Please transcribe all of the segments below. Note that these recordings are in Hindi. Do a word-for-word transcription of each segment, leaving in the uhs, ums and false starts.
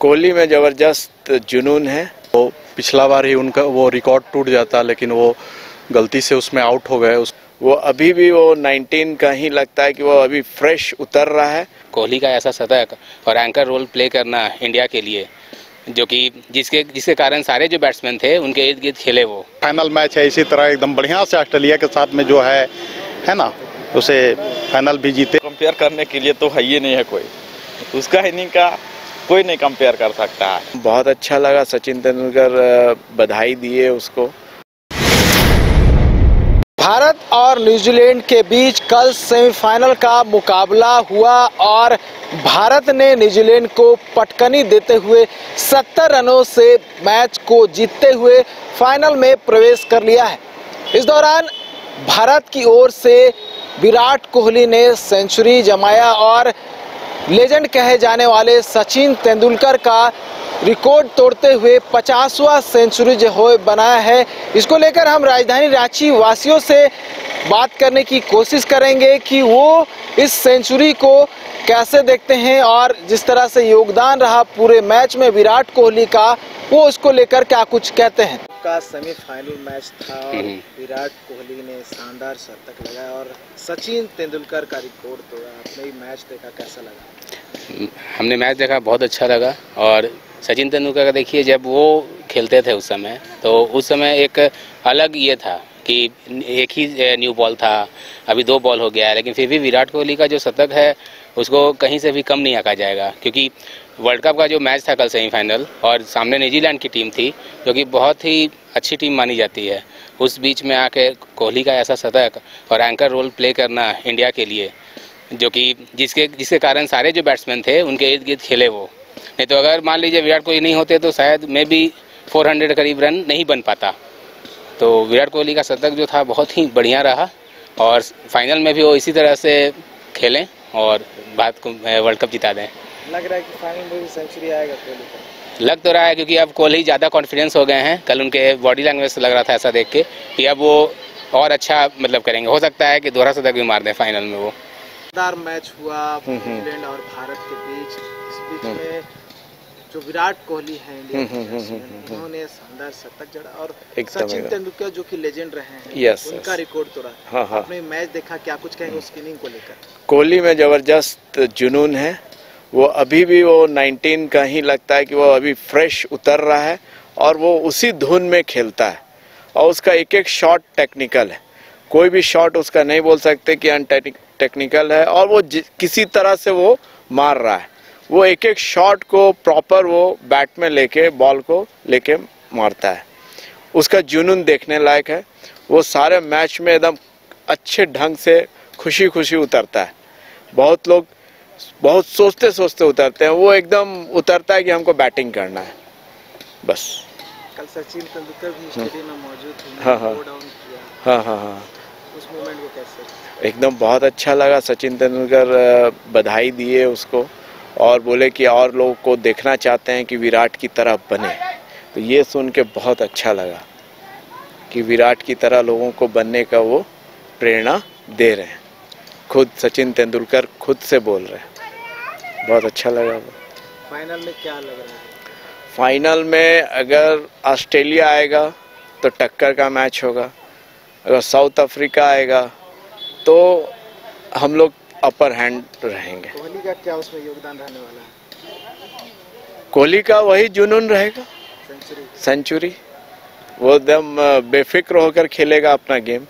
कोहली में ज़बरदस्त जुनून है। वो पिछला बार ही उनका वो रिकॉर्ड टूट जाता, लेकिन वो गलती से उसमें आउट हो गए। उस वो अभी भी वो नाइनटीन का ही लगता है कि वो अभी फ्रेश उतर रहा है। कोहली का ऐसा शतक और एंकर रोल प्ले करना इंडिया के लिए, जो कि जिसके जिसके कारण सारे जो बैट्समैन थे उनके इर्द गिर्द खेले। वो फाइनल मैच है, इसी तरह एकदम बढ़िया से ऑस्ट्रेलिया के साथ में जो है है ना, उसे फाइनल भी जीते। कंपेयर करने के लिए तो है ही नहीं है कोई, उसका इनिंग का कोई नहीं कंपेयर कर सकता है। बहुत अच्छा लगा, सचिन तेंदुलकर बधाई दिए उसको। भारत और न्यूजीलैंड के बीच कल सेमीफाइनल का मुकाबला हुआ और भारत ने न्यूजीलैंड को पटकनी देते हुए सत्तर रनों से मैच को जीतते हुए फाइनल में प्रवेश कर लिया है। इस दौरान भारत की ओर से विराट कोहली ने सेंचुरी जमाया और लेजेंड कहे जाने वाले सचिन तेंदुलकर का रिकॉर्ड तोड़ते हुए पचासवां सेंचुरी जो हो बनाया है। इसको लेकर हम राजधानी रांची वासियों से बात करने की कोशिश करेंगे कि वो इस सेंचुरी को कैसे देखते हैं और जिस तरह से योगदान रहा पूरे मैच में विराट कोहली का, वो उसको लेकर क्या कुछ कहते हैं। का सेमीफाइनल मैच था और विराट कोहली ने शानदार शतक लगाया और सचिन तेंदुलकर का रिकॉर्ड तोड़ा। आपने मैच देखा, कैसा लगा? हमने मैच देखा, बहुत अच्छा लगा। और सचिन तेंदुलकर का देखिए, जब वो खेलते थे उस समय, तो उस समय एक अलग ये था कि एक ही न्यू बॉल था, अभी दो बॉल हो गया है, लेकिन फिर भी विराट कोहली का जो शतक है उसको कहीं से भी कम नहीं आंका जाएगा। क्योंकि वर्ल्ड कप का जो मैच था कल सेमीफाइनल, और सामने न्यूजीलैंड की टीम थी जो कि बहुत ही अच्छी टीम मानी जाती है, उस बीच में आके कोहली का ऐसा शतक और एंकर रोल प्ले करना इंडिया के लिए, जो कि जिसके जिसके कारण सारे जो बैट्समैन थे उनके इर्द गिर्द खेले। वो नहीं तो अगर मान लीजिए विराट कोहली नहीं होते तो शायद मे भी चार सौ करीब रन नहीं बन पाता। तो विराट कोहली का शतक जो था बहुत ही बढ़िया रहा और फाइनल में भी वो इसी तरह से खेलें और बात को वर्ल्ड कप जिता दें। लग रहा है कि फाइनल में भी सेंचुरी आएगा कोहली का। लग तो रहा है, क्योंकि अब कोहली ज़्यादा कॉन्फिडेंस हो गए हैं। कल उनके बॉडी लैंग्वेज से लग रहा था ऐसा देख के कि अब वो और अच्छा मतलब करेंगे। हो सकता है कि दोहरा शतक भी मार दें फाइनल में। वो शानदार मैच हुआ न्यूजीलैंड और भारत के बीच। इस बीच में जो विराट कोहली है इंडिया के, उन्होंने शानदार शतक जड़ा और सचिन तेंदुलकर जो कि लेजेंड रहे हैं, yes, उनका yes. रिकॉर्ड तोड़ा। हाँ, हाँ। आपने मैच देखा, क्या कुछ कहेंगे उस इनिंग को लेकर? कोहली में ज़बरदस्त जुनून है। वो अभी भी वो नाइनटीन का ही लगता है कि वो अभी फ्रेश उतर रहा है और वो उसी धुन में खेलता है और उसका एक एक शॉट टेक्निकल है। कोई भी शॉट उसका नहीं बोल सकते कि अनटेक्निकल है, और वो किसी तरह से वो मार रहा है। वो एक एक शॉट को प्रॉपर वो बैट में लेके बॉल को लेके मारता है। उसका जुनून देखने लायक है। वो सारे मैच में एकदम अच्छे ढंग से खुशी खुशी उतरता है। बहुत लोग बहुत सोचते सोचते उतरते हैं, वो एकदम उतरता है कि हमको बैटिंग करना है बस। कल सचिन तेंदुलकर भी स्टेडियम में मौजूद थे। हाँ हाँ हाँ हाँ हाँ उस मोमेंट को कैसे? एकदम बहुत अच्छा लगा। सचिन तेंदुलकर बधाई दिए उसको और बोले कि और लोगों को देखना चाहते हैं कि विराट की तरह बने। तो ये सुन के बहुत अच्छा लगा कि विराट की तरह लोगों को बनने का वो प्रेरणा दे रहे हैं। खुद सचिन तेंदुलकर खुद से बोल रहे हैं। बहुत अच्छा लगा। वो फाइनल में क्या लग रहा है? फाइनल में अगर ऑस्ट्रेलिया आएगा तो टक्कर का मैच होगा। अगर साउथ अफ्रीका आएगा तो हम लोग अपर हैंड रहेंगे। कोहली का क्या उसमें योगदान रहने वाला है? कोहली का वही जुनून रहेगा, सेंचुरी सेंचुरी वो एकदम बेफिक्र होकर खेलेगा अपना गेम,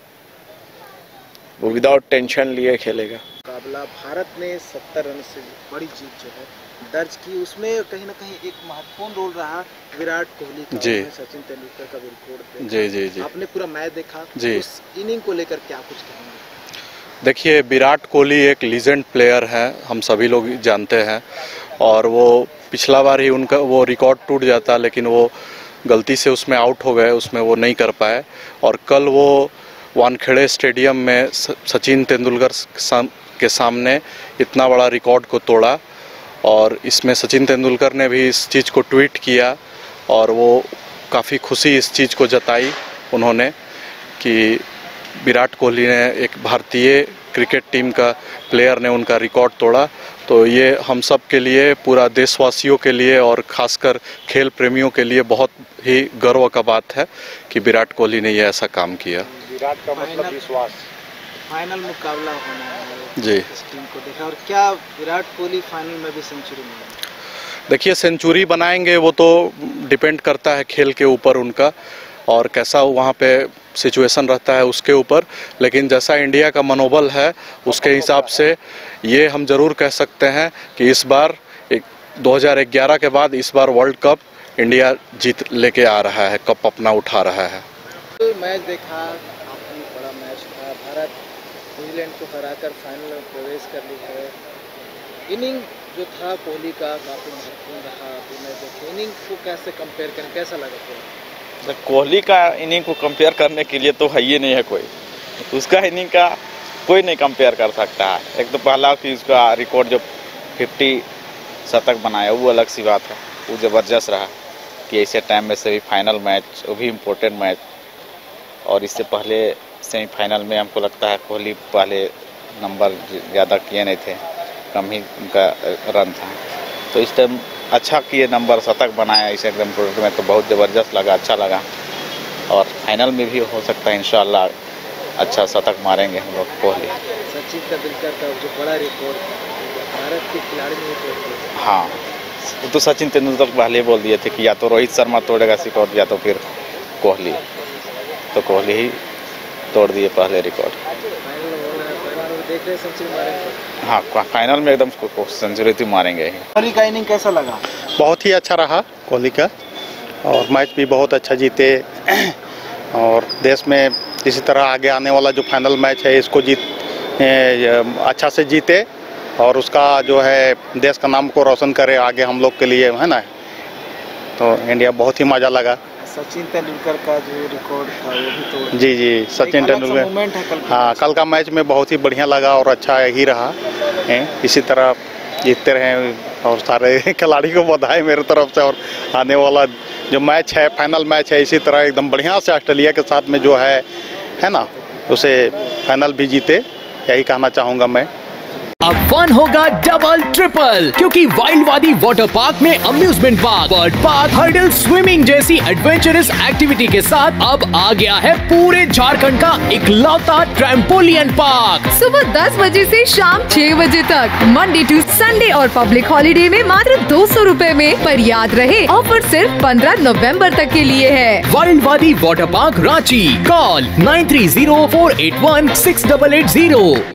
वो विदाउट टेंशन लिए खेलेगा। मुकाबला भारत ने सत्तर रन से बड़ी जीत जो है दर्ज की, उसमें कहीं ना कहीं एक महत्वपूर्ण रोल रहा विराट कोहली का। जी, सचिन तेंदुलकर का रिकॉर्ड। जी जी जी आपने पूरा मैच देखा जी। उस इनिंग को लेकर क्या कुछ कहेंगे? देखिए, विराट कोहली एक लीजेंड प्लेयर है, हम सभी लोग जानते हैं। और वो पिछला बार ही उनका वो रिकॉर्ड टूट जाता, लेकिन वो गलती से उसमें आउट हो गए, उसमें वो नहीं कर पाए। और कल वो वानखेड़े स्टेडियम में सचिन तेंदुलकर के सामने इतना बड़ा रिकॉर्ड को तोड़ा। और इसमें सचिन तेंदुलकर ने भी इस चीज़ को ट्वीट किया और वो काफ़ी खुशी इस चीज़ को जताई उन्होंने कि विराट कोहली ने, एक भारतीय क्रिकेट टीम का प्लेयर ने उनका रिकॉर्ड तोड़ा। तो ये हम सब के लिए, पूरा देशवासियों के लिए और खासकर खेल प्रेमियों के लिए बहुत ही गर्व का बात है कि विराट कोहली ने ये ऐसा काम किया। विराट का मतलब विश्वास, फाइनल मुकाबला होना है जी। इस टीम को देखा, और क्या विराट कोहली फाइनल में भी सेंचुरी मारेंगे? देखिए, सेंचुरी बनाएंगे वो तो डिपेंड करता है खेल के ऊपर उनका, और कैसा वहाँ पे सिचुएशन रहता है उसके ऊपर, लेकिन जैसा इंडिया का मनोबल है उसके हिसाब से ये हम जरूर कह सकते हैं कि इस बार एक दो हज़ार ग्यारह के बाद इस बार वर्ल्ड कप इंडिया जीत लेके आ रहा है, कप अपना उठा रहा है। मैच देखा, काफी बड़ा मैच था, भारत न्यूजीलैंड को हराकर फाइनल में प्रवेश कर ली है। इनिंग जो था कोहली का काफी महत्वपूर्ण रहा, अभी मैं देखे इनिंग को कैसे कंपेयर करें, कैसा लगा कोहली? कोहली का इनिंग को कंपेयर करने के लिए तो है ही नहीं है कोई, उसका इनिंग का कोई नहीं कंपेयर कर सकता है। एक तो पहला कि उसका रिकॉर्ड जो पचास शतक बनाया वो अलग सी बात है, वो ज़बरदस्त रहा कि ऐसे टाइम में सेमीफाइनल मैच, वो भी इम्पोर्टेंट मैच, और इससे पहले सेमीफाइनल में हमको लगता है कोहली पहले नंबर ज़्यादा किए नहीं थे, कम ही उनका रन था, तो इस टाइम अच्छा किए, नंबर शतक बनाया इस एकदम प्रोडक्ट में, तो बहुत ज़बरदस्त लगा, अच्छा लगा। और फाइनल में भी हो सकता है इंशाल्लाह अच्छा शतक मारेंगे हम लोग कोहली। सचिन तेंदुलकर का जो बड़ा रिकॉर्ड भारत के खिलाड़ी ने तोड़ दिया। हाँ, तो सचिन तेंदुलकर पहले बोल दिए थे कि या तो रोहित शर्मा तोड़ेगा रिकॉर्ड या तो फिर कोहली, तो कोहली ही तोड़ दिए पहले रिकॉर्ड। देख रहे सेंचुरी मारेंगे? हाँ, फाइनल में एकदम सेंचुरी तो मारेंगे ही। कोहली का इनिंग कैसा लगा? बहुत ही अच्छा रहा कोहली का, और मैच भी बहुत अच्छा जीते, और देश में इसी तरह आगे आने वाला जो फाइनल मैच है इसको जीत अच्छा से जीते, और उसका जो है देश का नाम को रोशन करे आगे हम लोग के लिए, है ना। तो इंडिया बहुत ही मज़ा लगा। सचिन तेंदुलकर का जो रिकॉर्ड था वो भी तोड़। जी जी, सचिन तेंदुलकर, हाँ, कल का मैच में बहुत ही बढ़िया लगा और अच्छा ही रहा है। इसी तरह जीतते रहे, और सारे खिलाड़ी को बधाई मेरे तरफ से, और आने वाला जो मैच है, फाइनल मैच है, इसी तरह एकदम बढ़िया से ऑस्ट्रेलिया के साथ में जो है है ना, उसे फाइनल भी जीते, यही कहना चाहूँगा मैं। अब फन होगा डबल ट्रिपल, क्योंकि वाइल्ड वादी वाटर पार्क में amusement park, bird park, hurdle, swimming जैसी एडवेंचरस एक्टिविटी के साथ अब आ गया है पूरे झारखंड का इकलौता ट्रैम्पोलियन पार्क। सुबह दस बजे से शाम छह बजे तक, मंडे टू संडे और पब्लिक हॉलिडे में मात्र दो सौ रूपए में। पर याद रहे, ऑफर सिर्फ पंद्रह नवम्बर तक के लिए है। Wild Wadi water park Ranchi, call nine three zero four eight one six double eight zero.